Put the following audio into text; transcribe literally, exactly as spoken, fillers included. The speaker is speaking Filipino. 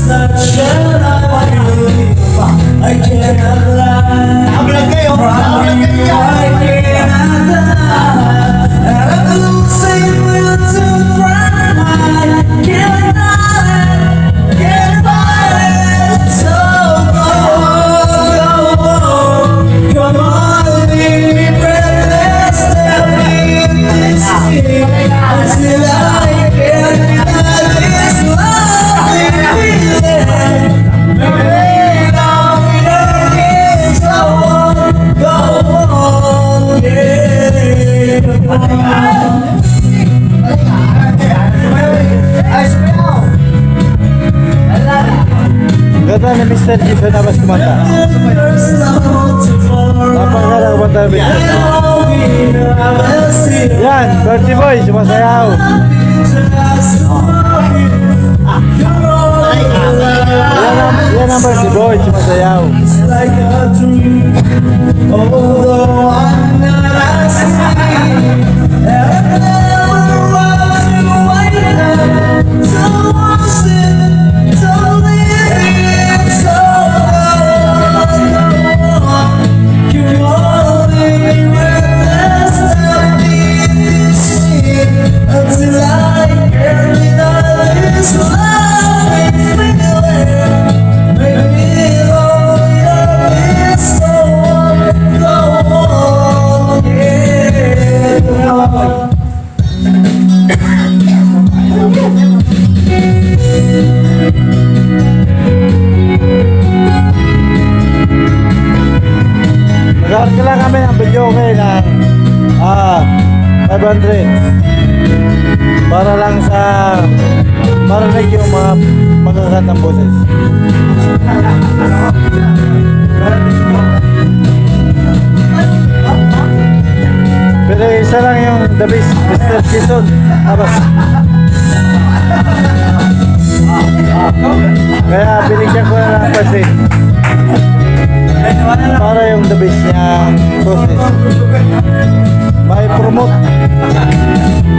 I cannot lie. Hablan kayo, hablan kayo. I cannot lie. And I'm losing will to find my cannot lie, can't buy it. So go on, go on, come on, leave me breathless. Tell me this thing until I can deny this loving feeling. Ganda ni mister G sa nabas kumanta. Napakaganda kumanta ni mister G. Yan, Bertie Boy, sumasayaw. Yan ang, yan ang Bertie Boy, sumasayaw. Although I'm not asking, and I never want to wait up. So what's it? So leave so long. Keep holding me breathless. Tell me this thing until I can deny this loving feeling. Make me love your kiss. Mag-art lang kami ng video okay na ah, five hundred para lang sa marinig yung mga magagandang boses. Pero isa lang yung the best, mister Quezon Abas. Kaya binigyan ko na lang kasi para yung the best niya boses may promote.